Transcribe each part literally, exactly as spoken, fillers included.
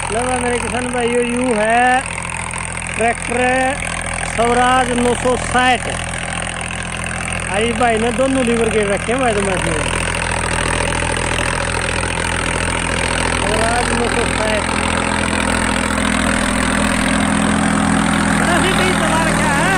मतलब मेरे किसान भाइयों यू है ट्रैक्टर स्वराज नौ सौ साठ। आई भाई ने दोनों लीवर गेयर रखे हैं भाई तो मैं स्वराज नौ सौ साठ चला रखा है।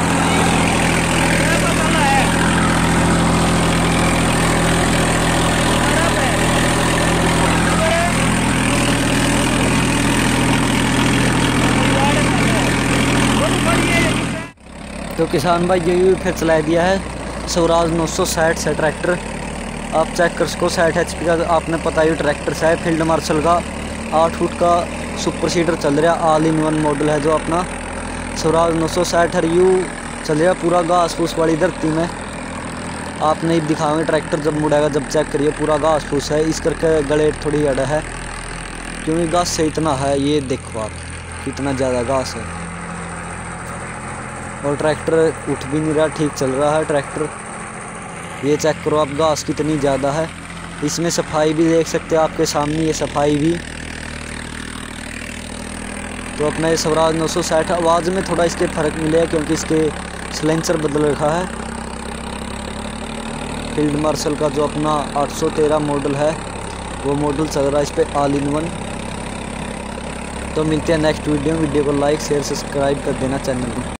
तो किसान भाई ये फिर चला दिया है स्वराज नौ सौ साठ से ट्रैक्टर। आप चेक कर सको साठ एच पी का आपने पता ही ट्रैक्टर से है। फील्ड मार्शल का आठ फुट का सुपर सीडर चल रहा ऑल इन वन मॉडल है जो अपना स्वराज नौ सौ साठ है। यू चल रहा पूरा घास फूस वाली धरती में। आप नहीं दिखाओगे ट्रैक्टर जब मुड़ेगा जब चेक करिए पूरा घास फूस है। इस करके गले थोड़ी अड़ा है क्योंकि घास से इतना है। ये देखो आप कितना ज़्यादा घास है और ट्रैक्टर उठ भी नहीं रहा, ठीक चल रहा है ट्रैक्टर। ये चेक करो आप घास कितनी ज़्यादा है। इसमें सफाई भी देख सकते हो आपके सामने, ये सफाई भी। तो अपना ये स्वराज नौ सौ साठ आवाज़ में थोड़ा इसके फ़र्क मिलेगा क्योंकि इसके सिलेंसर बदल रखा है। फील्ड मार्शल का जो अपना आठ सौ तेरह मॉडल है वो मॉडल चल रहा है इस पर ऑल इन वन। तो मिलते हैं नेक्स्ट वीडियो वीडियो को लाइक शेयर सब्सक्राइब कर देना चैनल को।